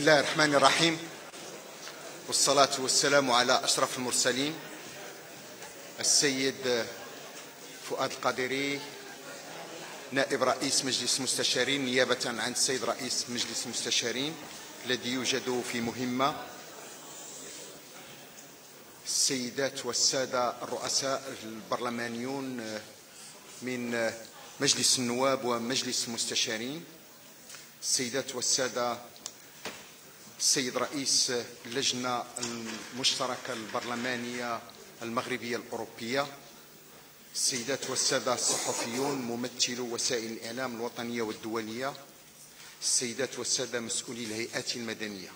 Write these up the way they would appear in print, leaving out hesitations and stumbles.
بسم الله الرحمن الرحيم، والصلاة والسلام على أشرف المرسلين السيد فؤاد القادري نائب رئيس مجلس المستشارين نيابة عن السيد رئيس مجلس المستشارين الذي يوجد في مهمة، السيدات والسادة الرؤساء البرلمانيون من مجلس النواب ومجلس المستشارين، السيدات والسادة السيد رئيس اللجنة المشتركة البرلمانية المغربية الأوروبية، السيدات والسادة الصحفيون ممثلو وسائل الإعلام الوطنية والدولية، السيدات والسادة مسؤولي الهيئات المدنية.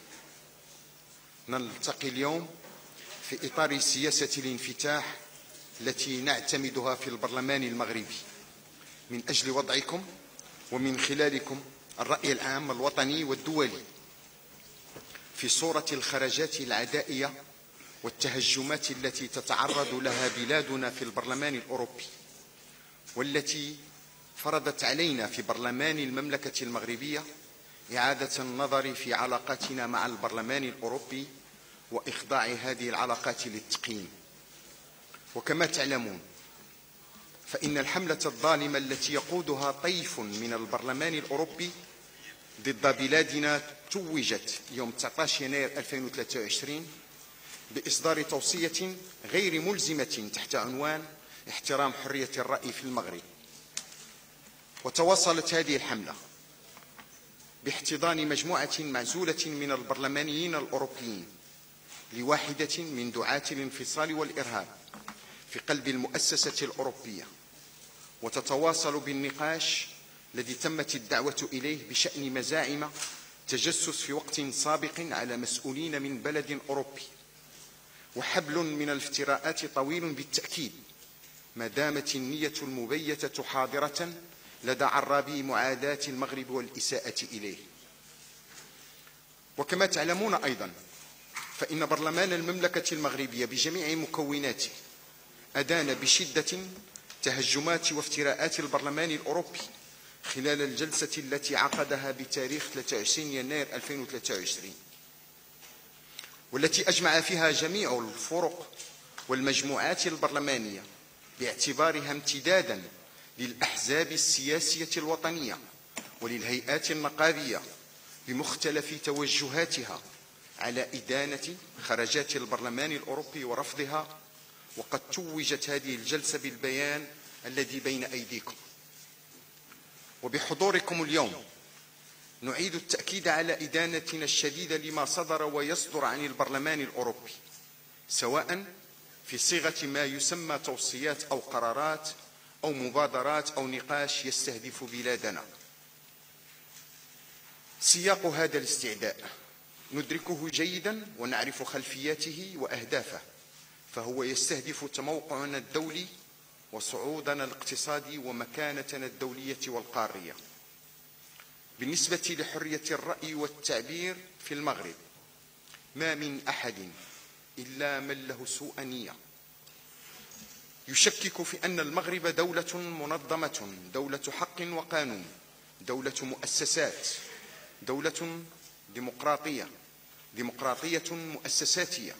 نلتقي اليوم في إطار سياسة الانفتاح التي نعتمدها في البرلمان المغربي من أجل وضعكم ومن خلالكم الرأي العام الوطني والدولي في صورة الخرجات العدائية والتهجمات التي تتعرض لها بلادنا في البرلمان الأوروبي، والتي فرضت علينا في برلمان المملكة المغربية إعادة النظر في علاقاتنا مع البرلمان الأوروبي وإخضاع هذه العلاقات للتقييم. وكما تعلمون فإن الحملة الظالمة التي يقودها طيف من البرلمان الأوروبي ضد بلادنا توجت يوم 19 يناير 2023 بإصدار توصية غير ملزمة تحت عنوان احترام حرية الرأي في المغرب. وتواصلت هذه الحملة باحتضان مجموعة معزولة من البرلمانيين الأوروبيين لواحدة من دعاة الانفصال والإرهاب في قلب المؤسسة الأوروبية، وتتواصل بالنقاش الذي تمت الدعوة إليه بشأن مزاعم تجسس في وقت سابق على مسؤولين من بلد أوروبي، وحبل من الافتراءات طويل بالتأكيد ما دامت النية المبيتة حاضرة لدى عرابي معاداة المغرب والإساءة إليه. وكما تعلمون أيضا فإن برلمان المملكة المغربية بجميع مكوناته أدان بشدة تهجمات وافتراءات البرلمان الأوروبي خلال الجلسة التي عقدها بتاريخ 23 يناير 2023، والتي أجمع فيها جميع الفرق والمجموعات البرلمانية باعتبارها امتدادا للأحزاب السياسية الوطنية وللهيئات النقابية بمختلف توجهاتها على إدانة خرجات البرلمان الأوروبي ورفضها. وقد توجت هذه الجلسة بالبيان الذي بين أيديكم. وبحضوركم اليوم نعيد التأكيد على إدانتنا الشديدة لما صدر ويصدر عن البرلمان الأوروبي، سواء في صيغة ما يسمى توصيات أو قرارات أو مبادرات أو نقاش يستهدف بلادنا. سياق هذا الاستعداء ندركه جيدا ونعرف خلفياته وأهدافه، فهو يستهدف تموقعنا الدولي وصعودنا الاقتصادي ومكانتنا الدولية والقارية. بالنسبة لحرية الرأي والتعبير في المغرب، ما من أحد إلا من له سوء نية يشكك في أن المغرب دولة منظمة، دولة حق وقانون، دولة مؤسسات، دولة ديمقراطية مؤسساتية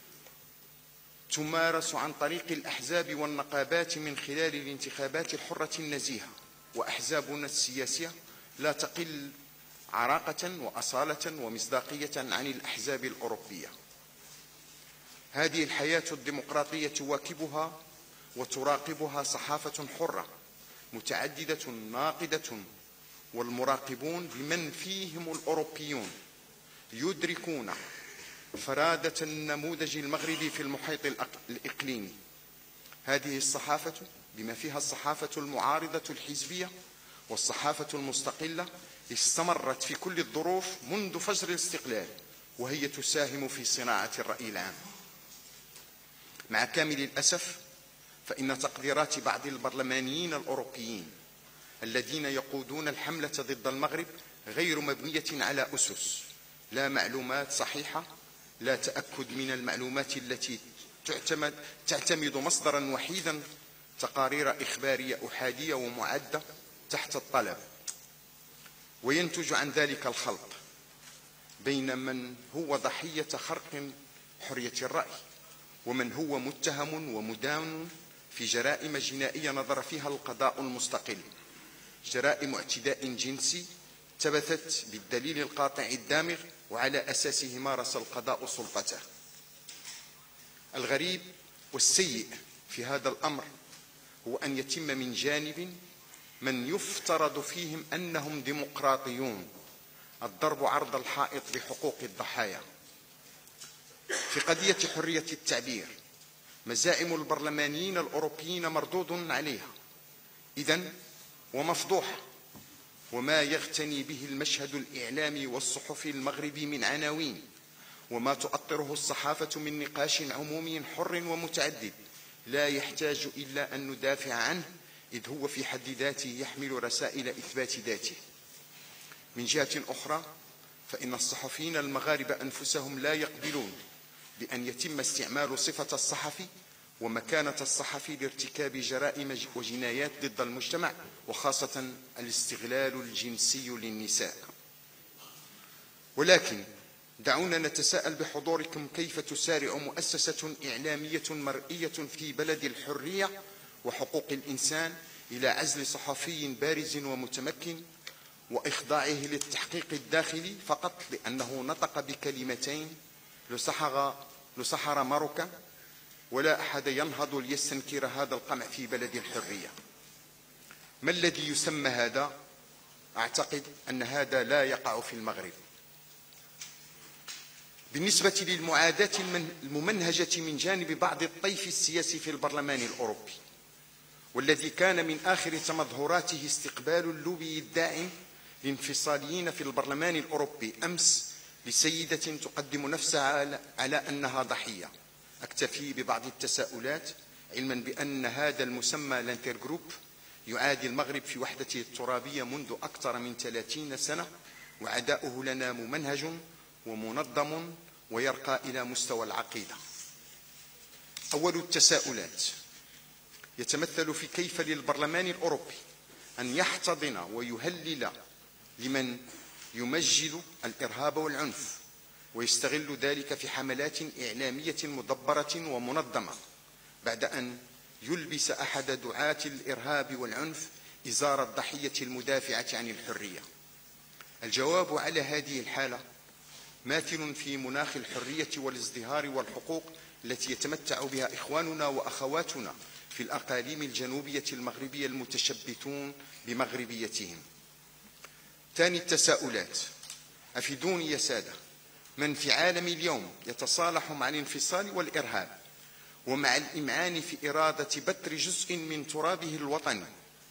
تمارس عن طريق الأحزاب والنقابات من خلال الانتخابات الحرة النزيهة، وأحزابنا السياسية لا تقل عراقة وأصالة ومصداقية عن الأحزاب الأوروبية. هذه الحياة الديمقراطية تواكبها وتراقبها صحافة حرة متعددة ناقدة، والمراقبون بمن فيهم الأوروبيون يدركون فرادة النموذج المغربي في المحيط الإقليمي. هذه الصحافة بما فيها الصحافة المعارضة الحزبية والصحافة المستقلة استمرت في كل الظروف منذ فجر الاستقلال، وهي تساهم في صناعة الرأي العام. مع كامل الأسف فإن تقديرات بعض البرلمانيين الأوروبيين الذين يقودون الحملة ضد المغرب غير مبنية على أسس، لا معلومات صحيحة، لا تأكد من المعلومات التي تعتمد مصدرا وحيدا، تقارير إخبارية أحادية ومعدة تحت الطلب، وينتج عن ذلك الخلط بين من هو ضحية خرق حرية الرأي ومن هو متهم ومدان في جرائم جنائية نظر فيها القضاء المستقل، جرائم اعتداء جنسي ثبتت بالدليل القاطع الدامغ وعلى أساسه مارس القضاء سلطته. الغريب والسيء في هذا الأمر هو أن يتم من جانب من يفترض فيهم أنهم ديمقراطيون الضرب عرض الحائط لحقوق الضحايا. في قضية حرية التعبير مزاعم البرلمانيين الأوروبيين مردود عليها إذن ومفضوحة، وما يغتني به المشهد الإعلامي والصحفي المغربي من عناوين وما تؤطره الصحافة من نقاش عمومي حر ومتعدد لا يحتاج إلا أن ندافع عنه، إذ هو في حد ذاته يحمل رسائل إثبات ذاته. من جهة أخرى فإن الصحفيين المغاربة أنفسهم لا يقبلون بأن يتم استعمال صفة الصحفي ومكانة الصحفي لارتكاب جرائم وجنايات ضد المجتمع، وخاصة الاستغلال الجنسي للنساء. ولكن دعونا نتساءل بحضوركم كيف تسارع مؤسسة إعلامية مرئية في بلد الحرية وحقوق الإنسان إلى عزل صحفي بارز ومتمكن وإخضاعه للتحقيق الداخلي فقط لأنه نطق بكلمتين لسحر مروكا، ولا أحد ينهض ليستنكر هذا القمع في بلد الحرية. ما الذي يسمى هذا؟ أعتقد أن هذا لا يقع في المغرب. بالنسبة للمعاداة الممنهجة من جانب بعض الطيف السياسي في البرلمان الأوروبي، والذي كان من آخر تمظهراته استقبال اللوبي الداعم للانفصاليين في البرلمان الأوروبي أمس لسيدة تقدم نفسها على أنها ضحية، أكتفي ببعض التساؤلات علما بأن هذا المسمى لانترجروب يعادي المغرب في وحدته الترابية منذ أكثر من 30 سنة، وعداؤه لنا ممنهج ومنظم ويرقى إلى مستوى العقيدة. أول التساؤلات يتمثل في كيف للبرلمان الأوروبي أن يحتضن ويهلل لمن يمجد الإرهاب والعنف ويستغل ذلك في حملات إعلامية مدبرة ومنظمة، بعد أن يلبس أحد دعاة الإرهاب والعنف إزار الضحية المدافعة عن الحرية. الجواب على هذه الحالة ماثل في مناخ الحرية والازدهار والحقوق التي يتمتع بها إخواننا وأخواتنا في الأقاليم الجنوبية المغربية المتشبثون بمغربيتهم. ثاني التساؤلات، أفيدوني يا سادة، من في عالم اليوم يتصالح مع الانفصال والإرهاب ومع الإمعان في إرادة بتر جزء من ترابه الوطني؟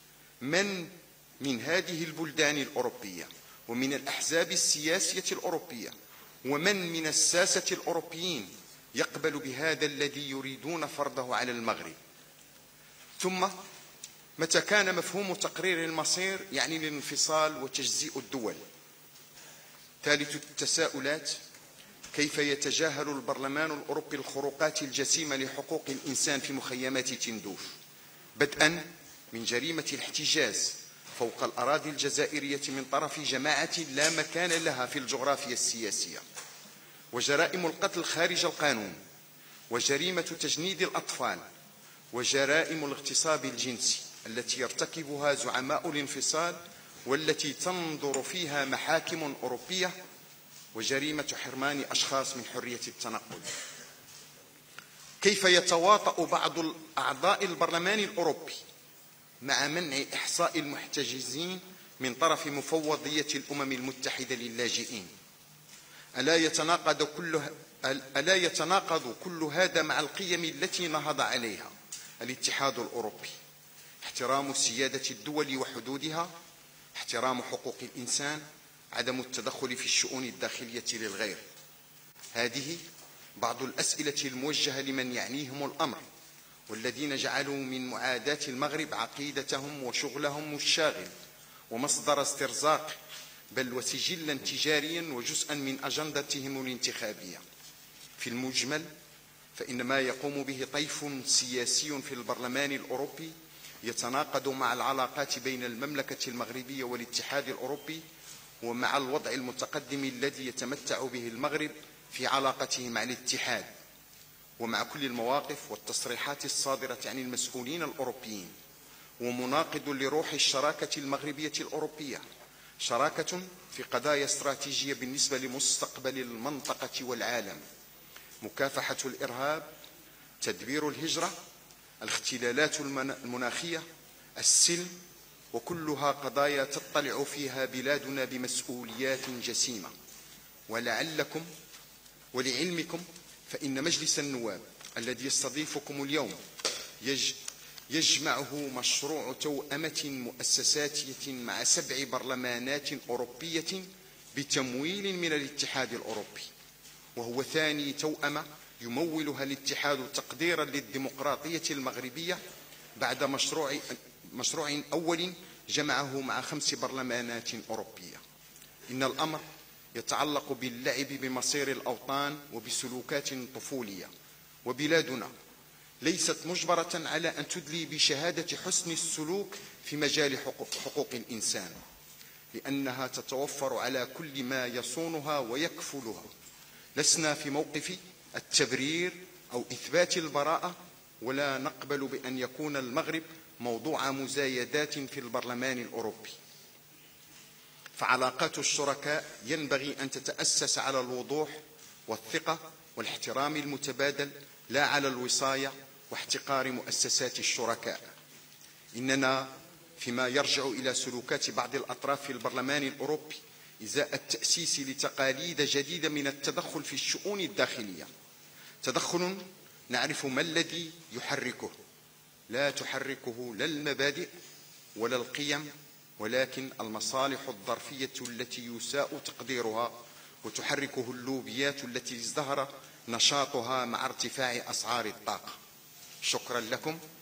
من هذه البلدان الأوروبية ومن الأحزاب السياسية الأوروبية ومن من الساسة الأوروبيين يقبل بهذا الذي يريدون فرضه على المغرب؟ ثم متى كان مفهوم تقرير المصير يعني الانفصال وتجزيء الدول؟ ثالث التساؤلات، كيف يتجاهل البرلمان الأوروبي الخروقات الجسيمة لحقوق الإنسان في مخيمات تندوف، بدءا من جريمة الاحتجاز فوق الأراضي الجزائرية من طرف جماعة لا مكان لها في الجغرافيا السياسية، وجرائم القتل خارج القانون، وجريمة تجنيد الأطفال، وجرائم الاغتصاب الجنسي التي يرتكبها زعماء الانفصال والتي تنظر فيها محاكم أوروبية، وجريمة حرمان أشخاص من حرية التنقل. كيف يتواطأ بعض أعضاء البرلمان الأوروبي مع منع إحصاء المحتجزين من طرف مفوضية الأمم المتحدة للاجئين؟ ألا يتناقض كل هذا مع القيم التي نهض عليها الاتحاد الأوروبي؟ احترام سيادة الدول وحدودها، احترام حقوق الإنسان، عدم التدخل في الشؤون الداخلية للغير. هذه بعض الأسئلة الموجهة لمن يعنيهم الأمر والذين جعلوا من معاداة المغرب عقيدتهم وشغلهم الشاغل ومصدر استرزاق، بل وسجلا تجاريا وجزءا من أجندتهم الانتخابية. في المجمل فإن ما يقوم به طيف سياسي في البرلمان الأوروبي يتناقض مع العلاقات بين المملكة المغربية والاتحاد الأوروبي ومع الوضع المتقدم الذي يتمتع به المغرب في علاقته مع الاتحاد، ومع كل المواقف والتصريحات الصادرة عن المسؤولين الأوروبيين، ومناقض لروح الشراكة المغربية الأوروبية، شراكة في قضايا استراتيجية بالنسبة لمستقبل المنطقة والعالم: مكافحة الإرهاب، تدبير الهجرة، الاختلالات المناخية، السلم، وكلها قضايا تطلع فيها بلادنا بمسؤوليات جسيمة. ولعلمكم فإن مجلس النواب الذي يستضيفكم اليوم يجمعه مشروع توأمة مؤسساتية مع 7 برلمانات أوروبية بتمويل من الاتحاد الأوروبي، وهو ثاني توأمة يمولها الاتحاد تقديرا للديمقراطية المغربية بعد مشروع أول جمعه مع 5 برلمانات أوروبية. إن الأمر يتعلق باللعب بمصير الأوطان وبسلوكات طفولية، وبلادنا ليست مجبرة على أن تدلي بشهادة حسن السلوك في مجال حقوق الإنسان، لأنها تتوفر على كل ما يصونها ويكفلها. لسنا في موقف التبرير أو إثبات البراءة، ولا نقبل بأن يكون المغرب موضوع مزايدات في البرلمان الأوروبي. فعلاقات الشركاء ينبغي أن تتأسس على الوضوح والثقة والاحترام المتبادل، لا على الوصاية واحتقار مؤسسات الشركاء. إننا فيما يرجع إلى سلوكات بعض الأطراف في البرلمان الأوروبي إزاء التأسيس لتقاليد جديدة من التدخل في الشؤون الداخلية، تدخل نعرف ما الذي يحركه، لا تحركه لا المبادئ ولا القيم، ولكن المصالح الظرفية التي يساء تقديرها، وتحركه اللوبيات التي ازدهر نشاطها مع ارتفاع أسعار الطاقة. شكرا لكم.